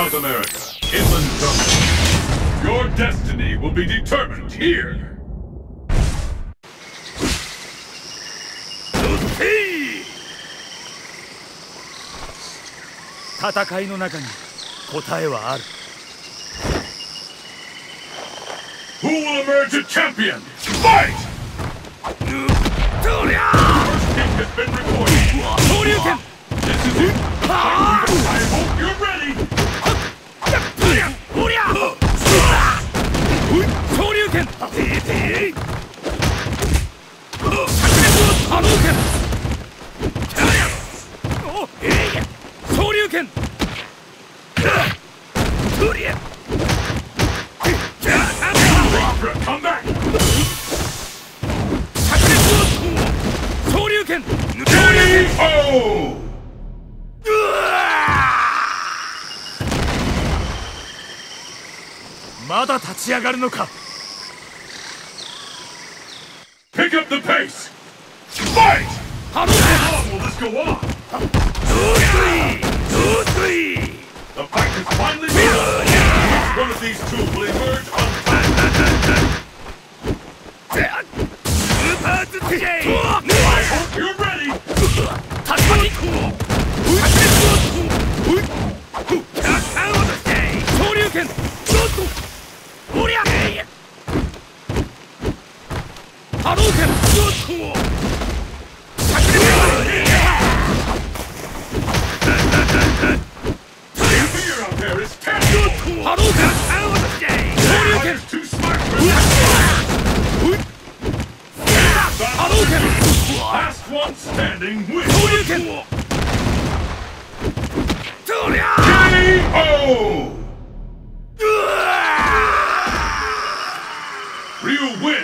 South America, inland jungle. Your destiny will be determined here. 戦いの中に答えはある。 Who will emerge a champion? Fight! First kick has been recorded. This is it. I hope you're ready. 昇竜拳。昇竜拳。 Come back! 昇竜拳。 KO! まだ立ち上がるのか。 Pick up the pace! Fight! How long will this go on? The fight has finally begun! Which one of these two will emerge untouched? I hope you're ready! 昇竜拳。波動拳。 Fear out there is terrible! 波動拳。昇竜拳。 Too smart for this! 波動拳。 Last one standing 昇 wins! 竜拳。 KO! Ryu wins!